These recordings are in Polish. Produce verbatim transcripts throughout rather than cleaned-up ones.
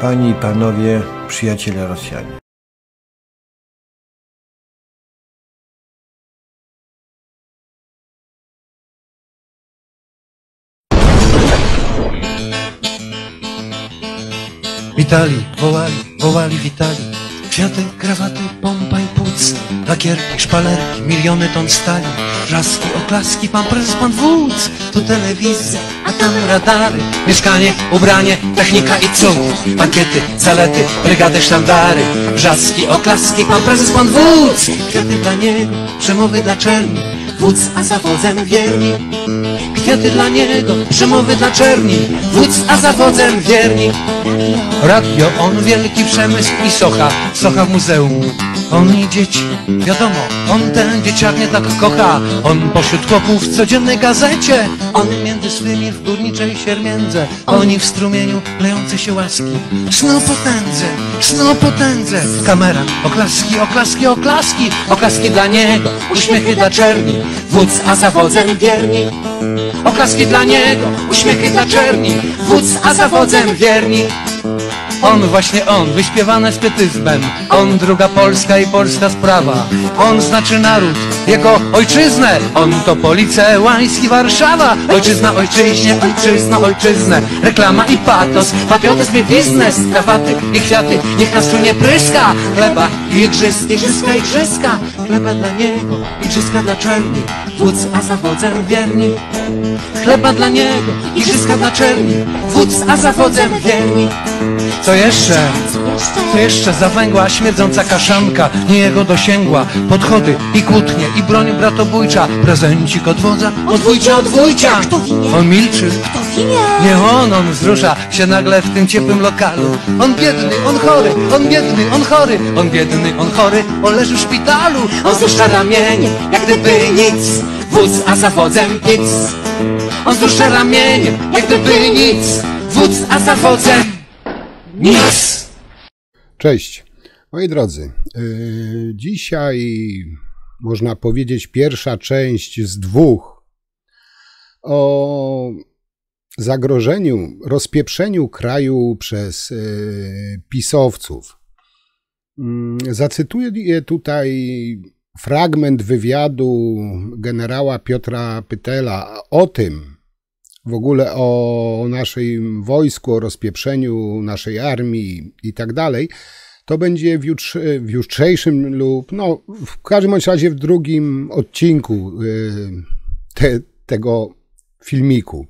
Panie i Panowie, przyjaciele Rosjanie. Witali, wołali, wołali, witali. Kwiaty, krawaty, pompa i płuc, lakierki, szpalerki, miliony ton stali, wrzaski, oklaski, pan prezes, pan wódz. Tu telewizja, a tam radary, mieszkanie, ubranie, technika i cud, bankiety, zalety, brygady, sztandary, wrzaski, oklaski, pan prezes, pan wódz. Kwiaty dla niego, przemowy dla czerni, wódz, a za wodzem wierni. Kwiaty dla niego, przemowy dla czerni, wódz, a za wodzem wierni. Radio, on wielki przemysł i socha, socha w muzeum. On i dzieci, wiadomo, on ten dzieciak nie tak kocha. On pośród chłopów w codziennej gazecie, on między swymi w górniczej siermiędze, oni w strumieniu lejące się łaski. Sno potędze, sno potędze, kamera, oklaski, oklaski, oklaski, oklaski dla niego, uśmiechy dla czerni, wódz, a za wodzem wierni. Oklaski dla niego, uśmiechy dla czerni, wódz, a za wodzem wierni. On, właśnie on, wyśpiewane z pietyzmem. On, druga Polska i polska sprawa. On znaczy naród, jego ojczyznę. On to Police, Łański, Warszawa. Ojczyzna, ojczyźnie, ojczyzna, ojczyznę. Reklama i patos, patriotyzm i biznes. Krawaty i kwiaty, niech nas tu nie pryska. Chleba i igrzyska, igrzyska, igrzyska. Chleba dla niego, igrzyska dla czerni, wódz, a za wodzem wierni. Chleba dla niego, igrzyska dla czerni, wódz, a za wodzem wierni. Co jeszcze? Co jeszcze? Zawęgła, śmierdząca kaszanka, nie jego dosięgła. Podchody i kłótnie i broń bratobójcza. Prezencik od wodza, od wujcia, od wujcia. On milczy. Nie on, on wzrusza się nagle w tym ciepłym lokalu. On biedny, on chory, on biedny, on chory. On biedny, on chory, on leży w szpitalu. On wzrusza ramieniem, jak gdyby nic. Wódz, a za wodzem nic. On wzrusza ramieniem, jak gdyby nic. Wódz, a za wodzem nic. Cześć, moi drodzy. Yy, dzisiaj można powiedzieć pierwsza część z dwóch o zagrożeniu, rozpieprzeniu kraju przez yy, pisowców. Yy, zacytuję tutaj fragment wywiadu generała Piotra Pytela o tym, w ogóle o naszym wojsku, o rozpieprzeniu naszej armii i tak dalej. To będzie w, jutrzy, w jutrzejszym lub no, w każdym razie w drugim odcinku te, tego filmiku.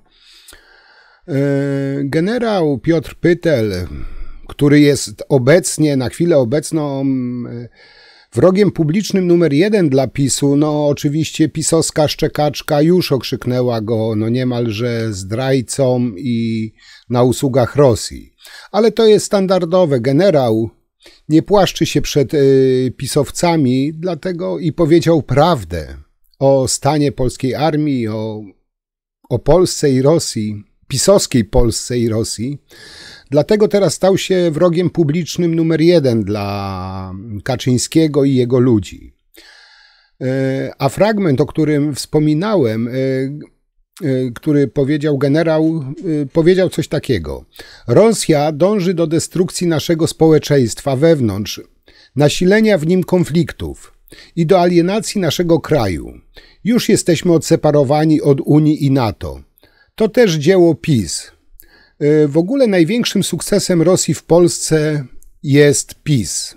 Generał Piotr Pytel, który jest obecnie, na chwilę obecną wrogiem publicznym numer jeden dla PiSu, no oczywiście pisowska szczekaczka już okrzyknęła go no niemalże zdrajcą i na usługach Rosji. Ale to jest standardowe. Generał nie płaszczy się przed y, pisowcami, dlatego i powiedział prawdę o stanie polskiej armii, o, o Polsce i Rosji, pisowskiej Polsce i Rosji. Dlatego teraz stał się wrogiem publicznym numer jeden dla Kaczyńskiego i jego ludzi. A fragment, o którym wspominałem, który powiedział generał, powiedział coś takiego. Rosja dąży do destrukcji naszego społeczeństwa wewnątrz, nasilenia w nim konfliktów i do alienacji naszego kraju. Już jesteśmy odseparowani od Unii i NATO. To też dzieło PiS. W ogóle największym sukcesem Rosji w Polsce jest PiS.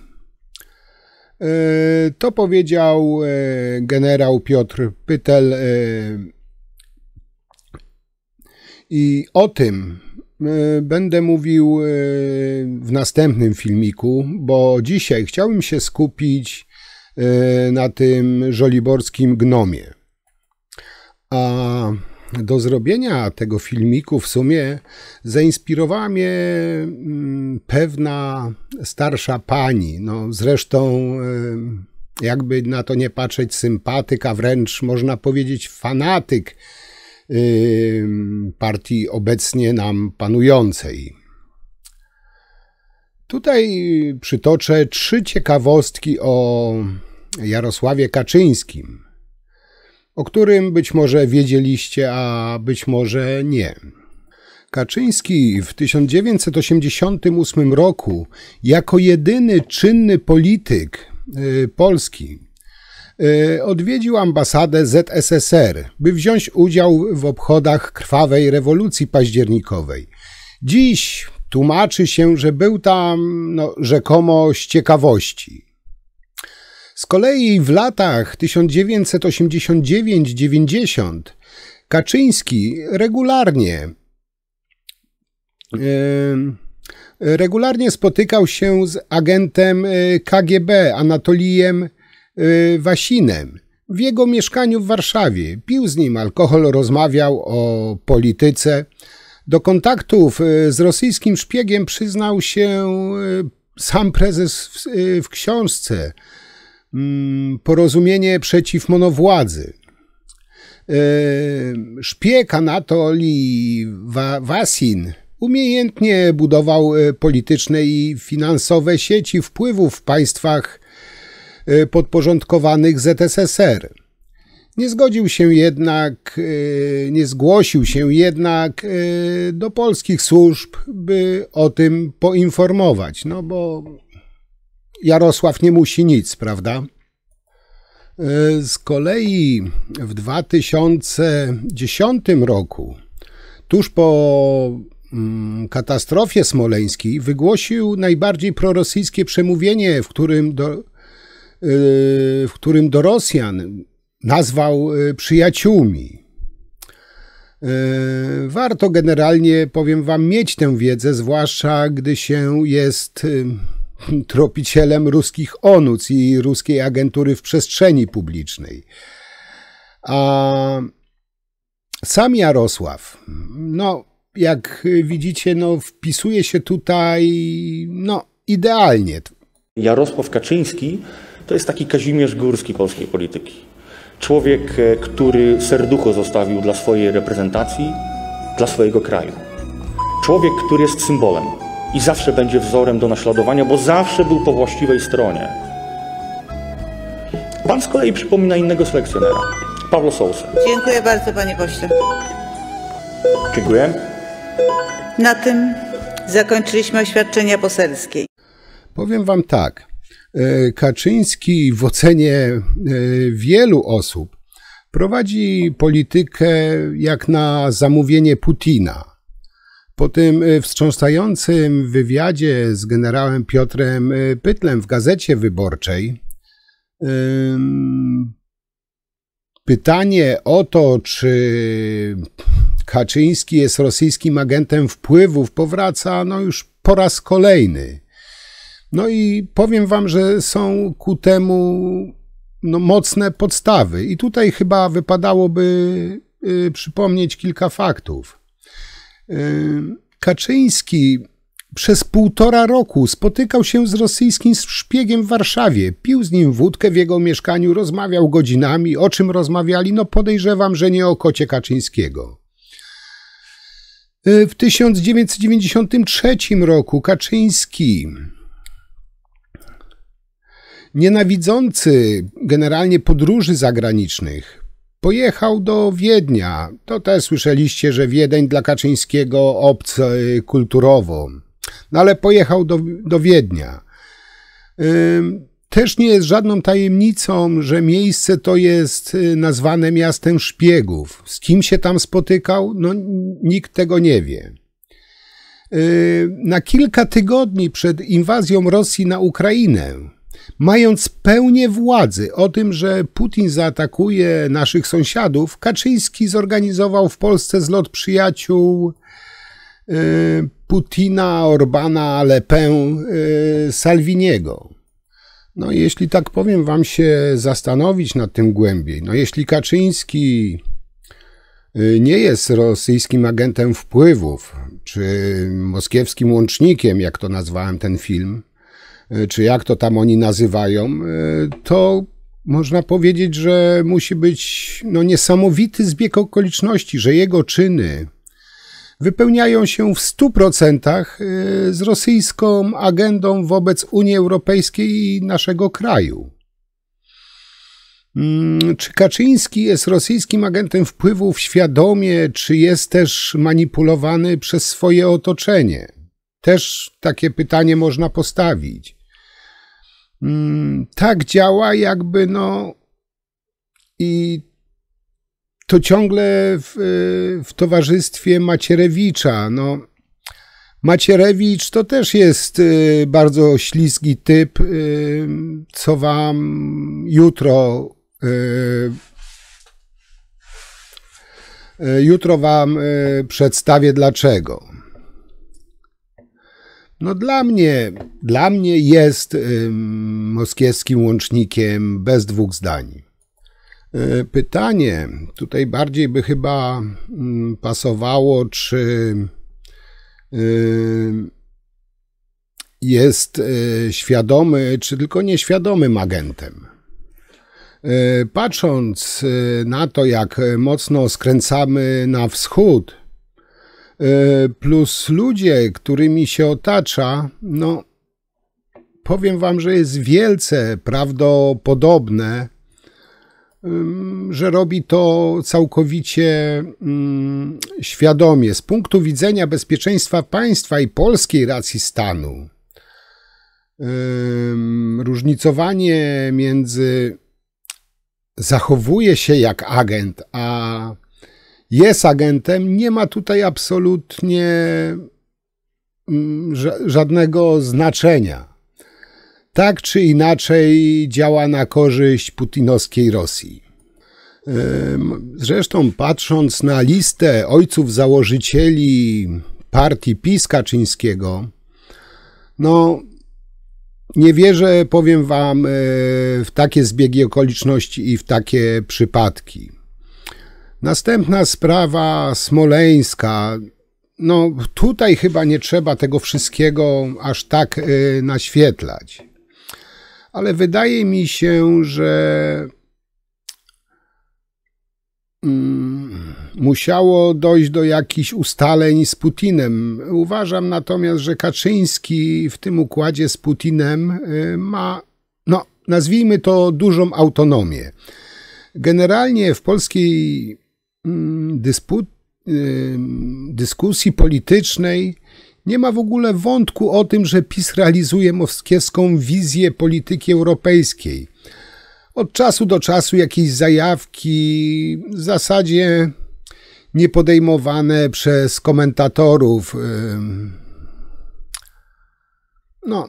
To powiedział generał Piotr Pytel i o tym będę mówił w następnym filmiku, bo dzisiaj chciałbym się skupić na tym żoliborskim gnomie. A do zrobienia tego filmiku w sumie zainspirowała mnie pewna starsza pani, no zresztą jakby na to nie patrzeć sympatyk, a wręcz można powiedzieć fanatyk partii obecnie nam panującej. Tutaj przytoczę trzy ciekawostki o Jarosławie Kaczyńskim, o którym być może wiedzieliście, a być może nie. Kaczyński w tysiąc dziewięćset osiemdziesiątym ósmym roku jako jedyny czynny polityk y, Polski y, odwiedził ambasadę Z S S R, by wziąć udział w obchodach krwawej rewolucji październikowej. Dziś tłumaczy się, że był tam no, rzekomo z ciekawości. Z kolei w latach tysiąc dziewięćset osiemdziesiąt dziewięć do dziewięćdziesiątego Kaczyński regularnie regularnie spotykał się z agentem K G B Anatolijem Wasinem w jego mieszkaniu w Warszawie. Pił z nim alkohol, rozmawiał o polityce. Do kontaktów z rosyjskim szpiegiem przyznał się sam prezes w, w książce Porozumienie przeciw monowładzy. Szpieg Anatolij Wasin umiejętnie budował polityczne i finansowe sieci wpływów w państwach podporządkowanych Z S S R. Nie zgodził się jednak, nie zgłosił się jednak do polskich służb, by o tym poinformować, no bo Jarosław nie musi nic, prawda? Z kolei w dwa tysiące dziesiątym roku, tuż po katastrofie smoleńskiej, wygłosił najbardziej prorosyjskie przemówienie, w którym do, w którym do Rosjan nazwał przyjaciółmi. Warto generalnie, powiem wam, mieć tę wiedzę, zwłaszcza gdy się jest tropicielem ruskich onuc i ruskiej agentury w przestrzeni publicznej. A sam Jarosław, no jak widzicie, no wpisuje się tutaj no idealnie. Jarosław Kaczyński to jest taki Kazimierz Górski polskiej polityki. Człowiek, który serducho zostawił dla swojej reprezentacji, dla swojego kraju. Człowiek, który jest symbolem i zawsze będzie wzorem do naśladowania, bo zawsze był po właściwej stronie. Pan z kolei przypomina innego selekcjonera, Pawła Sousę. Dziękuję bardzo, panie pośle. Dziękuję. Na tym zakończyliśmy oświadczenia poselskie. Powiem wam tak, Kaczyński w ocenie wielu osób prowadzi politykę jak na zamówienie Putina. Po tym wstrząsającym wywiadzie z generałem Piotrem Pytlem w Gazecie Wyborczej pytanie o to, czy Kaczyński jest rosyjskim agentem wpływów, powraca no już po raz kolejny. No i powiem wam, że są ku temu no, mocne podstawy. I tutaj chyba wypadałoby y, przypomnieć kilka faktów. Y, Kaczyński przez półtora roku spotykał się z rosyjskim szpiegiem w Warszawie. Pił z nim wódkę w jego mieszkaniu, rozmawiał godzinami. O czym rozmawiali? No podejrzewam, że nie o kocie Kaczyńskiego. W tysiąc dziewięćset dziewięćdziesiątym trzecim roku Kaczyński, nienawidzący generalnie podróży zagranicznych, pojechał do Wiednia. To też słyszeliście, że Wiedeń dla Kaczyńskiego obcy kulturowo. No ale pojechał do, do Wiednia. Też nie jest żadną tajemnicą, że miejsce to jest nazwane miastem szpiegów. Z kim się tam spotykał? No nikt tego nie wie. Na kilka tygodni przed inwazją Rosji na Ukrainę, mając pełnię władzy o tym, że Putin zaatakuje naszych sąsiadów, Kaczyński zorganizował w Polsce zlot przyjaciół Putina, Orbana, Le Pen, Salviniego. No jeśli tak powiem wam się zastanowić nad tym głębiej, no jeśli Kaczyński nie jest rosyjskim agentem wpływów, czy moskiewskim łącznikiem, jak to nazwałem ten film, czy jak to tam oni nazywają, to można powiedzieć, że musi być no, niesamowity zbieg okoliczności, że jego czyny wypełniają się w stu procentach z rosyjską agendą wobec Unii Europejskiej i naszego kraju. Czy Kaczyński jest rosyjskim agentem wpływów świadomie, czy jest też manipulowany przez swoje otoczenie? Też takie pytanie można postawić. Tak działa jakby no i to ciągle w, w towarzystwie Macierewicza. No, Macierewicz to też jest bardzo śliski typ, co wam jutro jutro wam przedstawię dlaczego. No dla mnie, dla mnie jest moskiewskim łącznikiem bez dwóch zdań. Pytanie tutaj bardziej by chyba pasowało, czy jest świadomy, czy tylko nieświadomym agentem. Patrząc na to, jak mocno skręcamy na wschód, plus ludzie, którymi się otacza, no powiem wam, że jest wielce prawdopodobne, że robi to całkowicie świadomie. Z punktu widzenia bezpieczeństwa państwa i polskiej racji stanu, różnicowanie między zachowuje się jak agent, a jest agentem, nie ma tutaj absolutnie żadnego znaczenia. Tak czy inaczej działa na korzyść putinowskiej Rosji. Zresztą patrząc na listę ojców założycieli partii PiS Kaczyńskiego, no nie wierzę, powiem wam, w takie zbiegi okoliczności i w takie przypadki. Następna sprawa smoleńska. No tutaj chyba nie trzeba tego wszystkiego aż tak naświetlać. Ale wydaje mi się, że mm, musiało dojść do jakichś ustaleń z Putinem. Uważam natomiast, że Kaczyński w tym układzie z Putinem ma, no nazwijmy to, dużą autonomię. Generalnie w polskiej mm, dyspu, y, dyskusji politycznej nie ma w ogóle wątku o tym, że PiS realizuje moskiewską wizję polityki europejskiej. Od czasu do czasu jakieś zajawki, w zasadzie niepodejmowane przez komentatorów, no,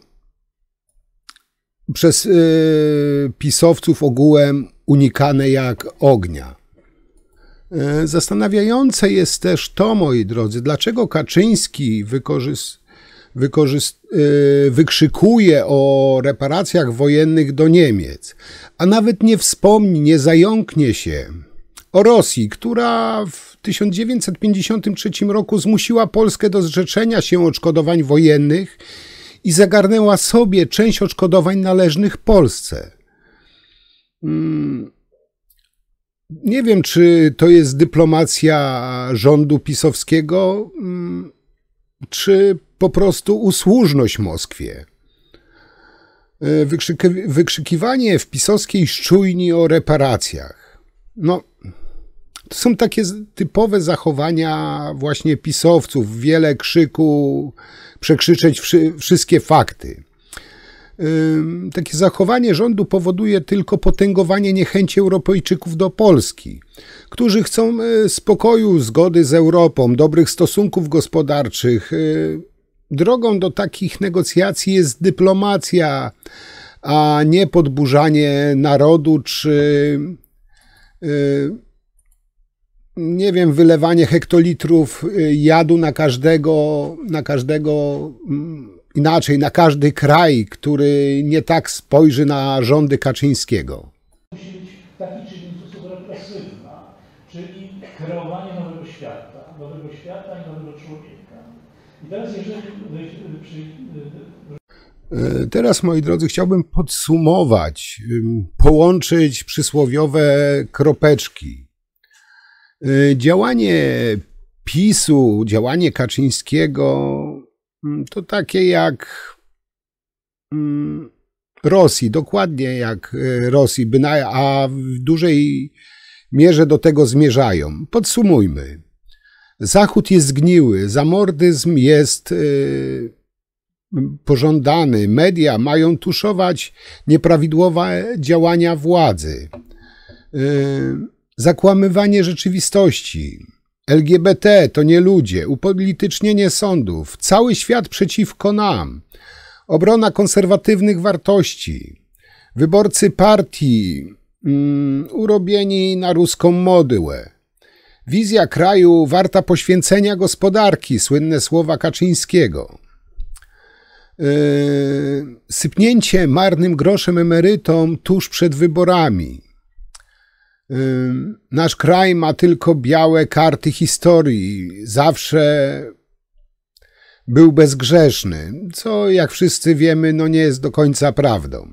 przez pisowców ogółem unikane jak ognia. Zastanawiające jest też to, moi drodzy, dlaczego Kaczyński wykorzyst, wykorzyst, wykrzykuje o reparacjach wojennych do Niemiec, a nawet nie wspomni, nie zająknie się o Rosji, która w tysiąc dziewięćset pięćdziesiątym trzecim roku zmusiła Polskę do zrzeczenia się odszkodowań wojennych i zagarnęła sobie część odszkodowań należnych Polsce. Hmm. Nie wiem, czy to jest dyplomacja rządu pisowskiego, czy po prostu usłużność Moskwie. Wykrzyki, wykrzykiwanie w pisowskiej szczujni o reparacjach. No, to są takie typowe zachowania właśnie pisowców. Wiele krzyku, przekrzyczeć wszy, wszystkie fakty. Takie zachowanie rządu powoduje tylko potęgowanie niechęci Europejczyków do Polski, którzy chcą spokoju, zgody z Europą, dobrych stosunków gospodarczych. Drogą do takich negocjacji jest dyplomacja, a nie podburzanie narodu czy nie wiem, wylewanie hektolitrów jadu na każdego, na każdego inaczej, na każdy kraj, który nie tak spojrzy na rządy Kaczyńskiego. Musi być taki czynnik w sposób represywna, czyli kreowanie nowego świata, nowego świata i nowego człowieka. I teraz jeżeli przy... Teraz, moi drodzy, chciałbym podsumować, połączyć przysłowiowe kropeczki. Działanie PiSu, działanie Kaczyńskiego to takie jak Rosji, dokładnie jak Rosji, a w dużej mierze do tego zmierzają. Podsumujmy. Zachód jest zgniły, zamordyzm jest yy, pożądany, media mają tuszować nieprawidłowe działania władzy, yy, zakłamywanie rzeczywistości, L G B T to nie ludzie, upolitycznienie sądów, cały świat przeciwko nam, obrona konserwatywnych wartości, wyborcy partii mm, urobieni na ruską modłę, wizja kraju warta poświęcenia gospodarki, słynne słowa Kaczyńskiego, yy, sypnięcie marnym groszem emerytom tuż przed wyborami. Nasz kraj ma tylko białe karty historii. Zawsze był bezgrzeszny, co jak wszyscy wiemy, no nie jest do końca prawdą.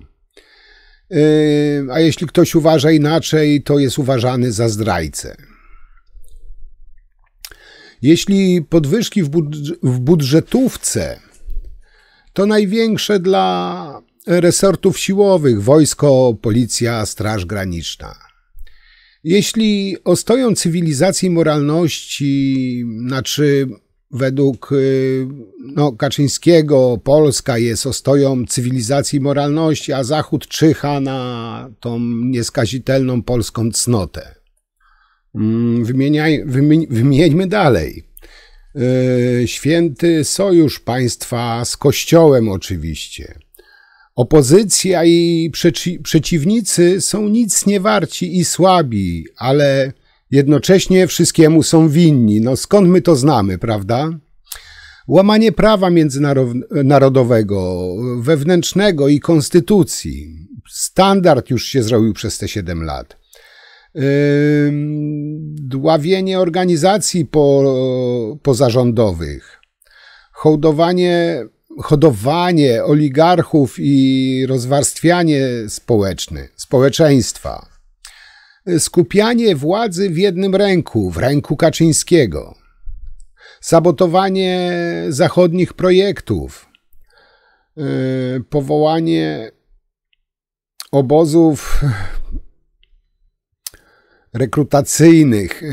A jeśli ktoś uważa inaczej, to jest uważany za zdrajcę. Jeśli podwyżki w, budż- w budżetówce, to największe dla resortów siłowych, wojsko, policja, straż graniczna. Jeśli ostoją cywilizacji i moralności, znaczy według no, Kaczyńskiego Polska jest ostoją cywilizacji i moralności, a Zachód czyha na tą nieskazitelną polską cnotę. Wymieniaj, wymi, wymieńmy dalej. Święty sojusz państwa z Kościołem oczywiście. Opozycja i przeci przeciwnicy są nic nie warci i słabi, ale jednocześnie wszystkiemu są winni. No skąd my to znamy, prawda? Łamanie prawa międzynarodowego, wewnętrznego i konstytucji. Standard już się zrobił przez te siedem lat. Yy, dławienie organizacji po, pozarządowych. Hołdowanie... hodowanie oligarchów i rozwarstwianie społeczne, społeczeństwa, skupianie władzy w jednym ręku, w ręku Kaczyńskiego, sabotowanie zachodnich projektów, powołanie obozów rekrutacyjnych.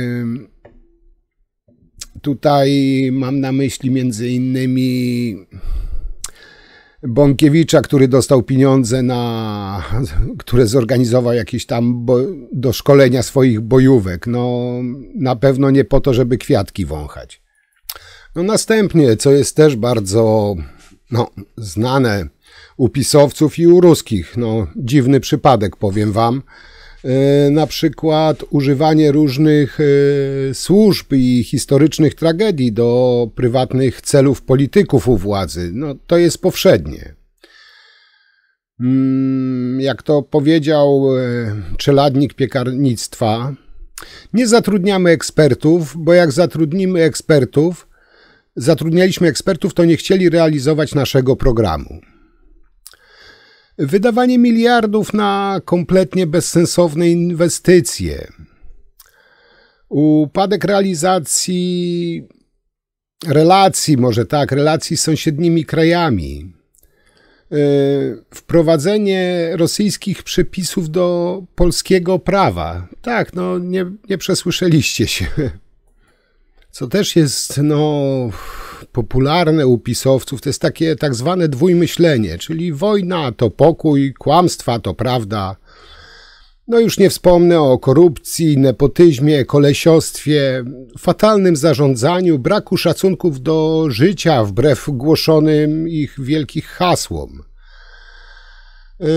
Tutaj mam na myśli między innymi Bąkiewicza, który dostał pieniądze na, które zorganizował jakieś tam bo, do szkolenia swoich bojówek. No na pewno nie po to, żeby kwiatki wąchać. No następnie, co jest też bardzo no, znane u pisowców i u ruskich, no dziwny przypadek powiem wam, na przykład używanie różnych służb i historycznych tragedii do prywatnych celów polityków u władzy. No, to jest powszednie. Jak to powiedział czeladnik piekarnictwa, nie zatrudniamy ekspertów, bo jak zatrudnimy ekspertów, zatrudnialiśmy ekspertów, to nie chcieli realizować naszego programu. Wydawanie miliardów na kompletnie bezsensowne inwestycje. Upadek realizacji relacji, może tak, relacji z sąsiednimi krajami. Wprowadzenie rosyjskich przepisów do polskiego prawa. Tak, no nie, nie przesłyszeliście się. Co też jest no, popularne u pisowców, to jest takie tak zwane dwójmyślenie, czyli wojna to pokój, kłamstwa to prawda. No już nie wspomnę o korupcji, nepotyzmie, kolesiostwie, fatalnym zarządzaniu, braku szacunków do życia wbrew głoszonym ich wielkich hasłom. Yy,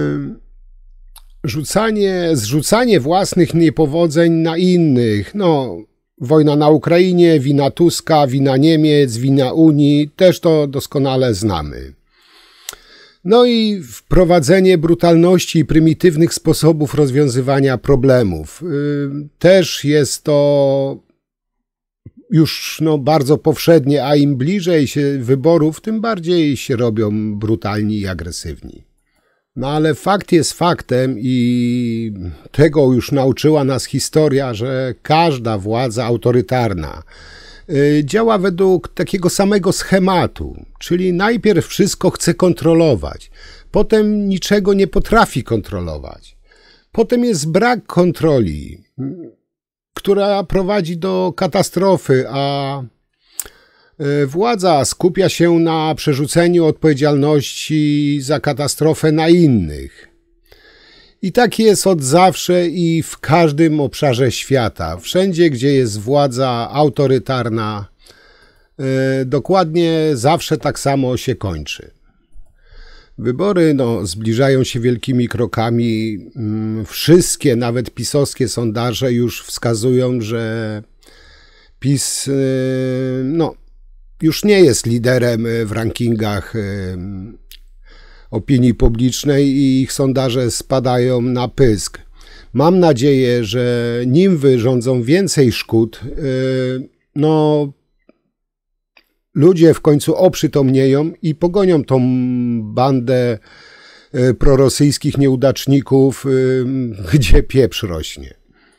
rzucanie, zrzucanie własnych niepowodzeń na innych, no wojna na Ukrainie, wina Tuska, wina Niemiec, wina Unii, też to doskonale znamy. No i wprowadzenie brutalności i prymitywnych sposobów rozwiązywania problemów. Też jest to już no, bardzo powszednie, a im bliżej się wyborów, tym bardziej się robią brutalni i agresywni. No ale fakt jest faktem i tego już nauczyła nas historia, że każda władza autorytarna działa według takiego samego schematu, czyli najpierw wszystko chce kontrolować, Potem niczego nie potrafi kontrolować. Potem jest brak kontroli, która prowadzi do katastrofy, a władza skupia się na przerzuceniu odpowiedzialności za katastrofę na innych. I tak jest od zawsze i w każdym obszarze świata. Wszędzie, gdzie jest władza autorytarna, dokładnie zawsze tak samo się kończy. Wybory no, zbliżają się wielkimi krokami. Wszystkie, nawet pisowskie sondaże już wskazują, że PiS no, już nie jest liderem w rankingach opinii publicznej i ich sondaże spadają na pysk. Mam nadzieję, że nim wyrządzą więcej szkód, no ludzie w końcu oprzytomnieją i pogonią tą bandę prorosyjskich nieudaczników, gdzie pieprz rośnie.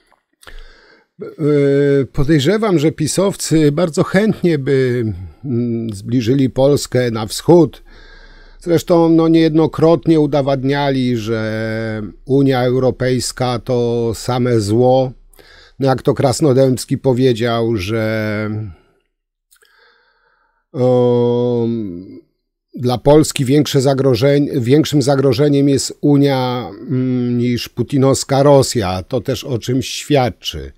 Podejrzewam, że pisowcy bardzo chętnie by zbliżyli Polskę na wschód. Zresztą no, niejednokrotnie udowadniali, że Unia Europejska to same zło. No, jak to Krasnodębski powiedział, że o, dla Polski większe zagrożenie, większym zagrożeniem jest Unia mm, niż putinowska Rosja. To też o czymś świadczy.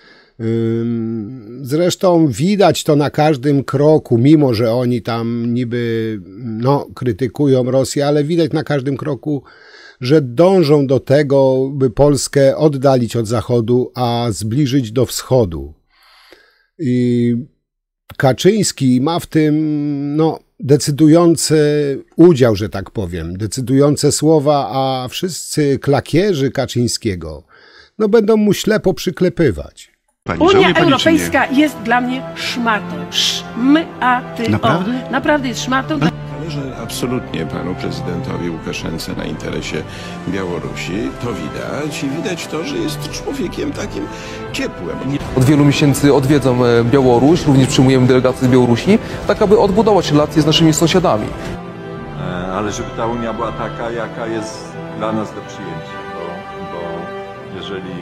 Zresztą widać to na każdym kroku, mimo że oni tam niby no, krytykują Rosję, ale widać na każdym kroku, że dążą do tego, by Polskę oddalić od Zachodu, a zbliżyć do Wschodu. I Kaczyński ma w tym no, decydujący udział, że tak powiem, decydujące słowa, a wszyscy klakierzy Kaczyńskiego no, będą mu ślepo przyklepywać. Pani, Unia pani, Europejska jest dla mnie szmatą. Szm-a-ty-o. Naprawdę? Naprawdę jest szmatą. Zależy absolutnie panu prezydentowi Łukaszence na interesie Białorusi. To widać i widać to, że jest człowiekiem takim ciepłym. Od wielu miesięcy odwiedzam Białoruś, również przyjmujemy delegację z Białorusi, tak aby odbudować relacje z naszymi sąsiadami. Ale żeby ta Unia była taka, jaka jest dla nas do przyjęcia, bo, bo jeżeli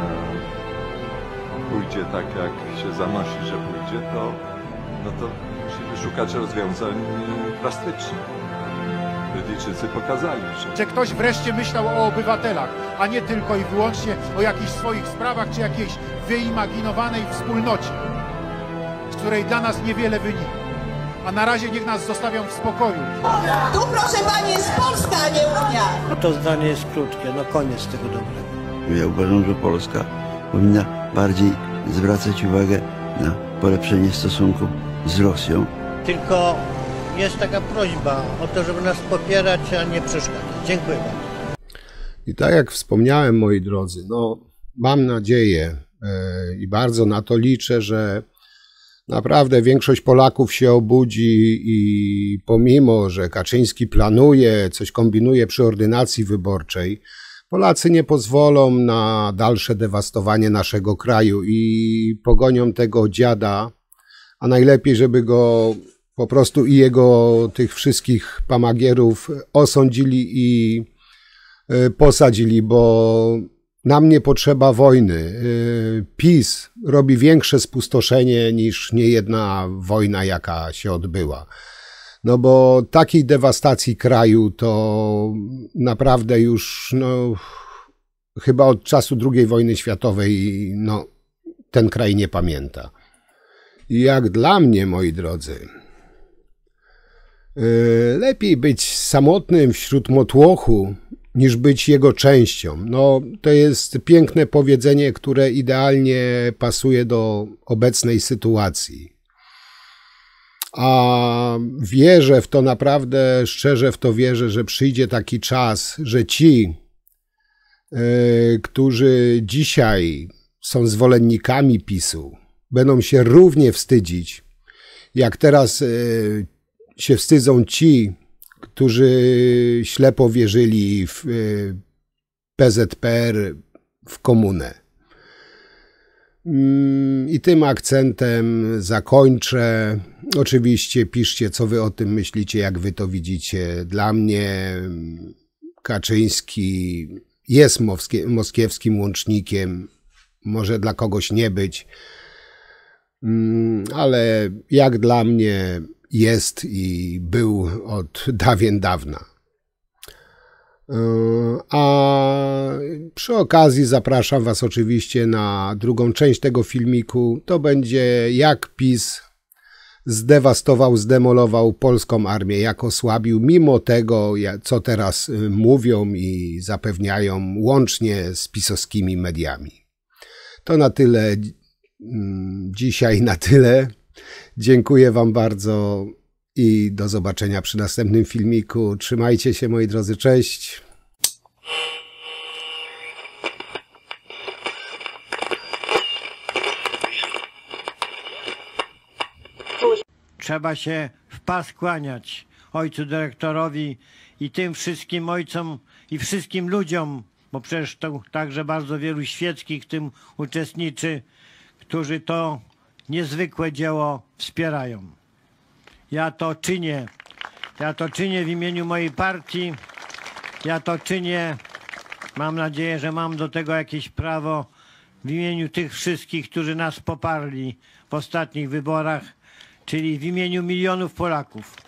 pójdzie tak, jak się zanosi, że pójdzie, to, no to musimy szukać rozwiązań drastycznych. Brytyjczycy pokazali, że... Że ktoś wreszcie myślał o obywatelach, a nie tylko i wyłącznie o jakichś swoich sprawach, czy jakiejś wyimaginowanej wspólnocie, z której dla nas niewiele wynika. A na razie niech nas zostawią w spokoju. Tu, proszę pani, jest Polska, a nie Unia. To zdanie jest krótkie, no koniec tego dobrego. Ja uważam, że Polska powinna bardziej zwracać uwagę na polepszenie stosunków z Rosją. Tylko jest taka prośba o to, żeby nas popierać, a nie przeszkadzać. Dziękuję bardzo. I tak jak wspomniałem, moi drodzy, no mam nadzieję yy, i bardzo na to liczę, że naprawdę większość Polaków się obudzi i pomimo, że Kaczyński planuje, coś kombinuje przy ordynacji wyborczej, Polacy nie pozwolą na dalsze dewastowanie naszego kraju i pogonią tego dziada, a najlepiej, żeby go po prostu i jego tych wszystkich pamagierów osądzili i posadzili, bo nam nie potrzeba wojny. PiS robi większe spustoszenie niż niejedna wojna, jaka się odbyła. No bo takiej dewastacji kraju to naprawdę już no, chyba od czasu drugiej wojny światowej no, ten kraj nie pamięta. I jak dla mnie, moi drodzy, lepiej być samotnym wśród motłochu, niż być jego częścią. No, to jest piękne powiedzenie, które idealnie pasuje do obecnej sytuacji. A wierzę w to naprawdę, szczerze w to wierzę, że przyjdzie taki czas, że ci, yy, którzy dzisiaj są zwolennikami PiSu, będą się równie wstydzić, jak teraz yy, się wstydzą ci, którzy ślepo wierzyli w P Z P R, w komunę. I tym akcentem zakończę. Oczywiście piszcie, co wy o tym myślicie, jak wy to widzicie. Dla mnie Kaczyński jest moskiewskim łącznikiem, może dla kogoś nie być, ale jak dla mnie jest i był od dawien dawna. A przy okazji zapraszam was oczywiście na drugą część tego filmiku. To będzie jak PiS zdewastował, zdemolował polską armię, jak osłabił, mimo tego, co teraz mówią i zapewniają łącznie z pisowskimi mediami. To na tyle dzisiaj, na tyle. Dziękuję wam bardzo i do zobaczenia przy następnym filmiku. Trzymajcie się, moi drodzy, cześć. Trzeba się w pas kłaniać ojcu dyrektorowi i tym wszystkim ojcom i wszystkim ludziom, bo przecież to także bardzo wielu świeckich w tym uczestniczy, którzy to niezwykłe dzieło wspierają. Ja to czynię. Ja to czynię w imieniu mojej partii. Ja to czynię, mam nadzieję, że mam do tego jakieś prawo, w imieniu tych wszystkich, którzy nas poparli w ostatnich wyborach, czyli w imieniu milionów Polaków.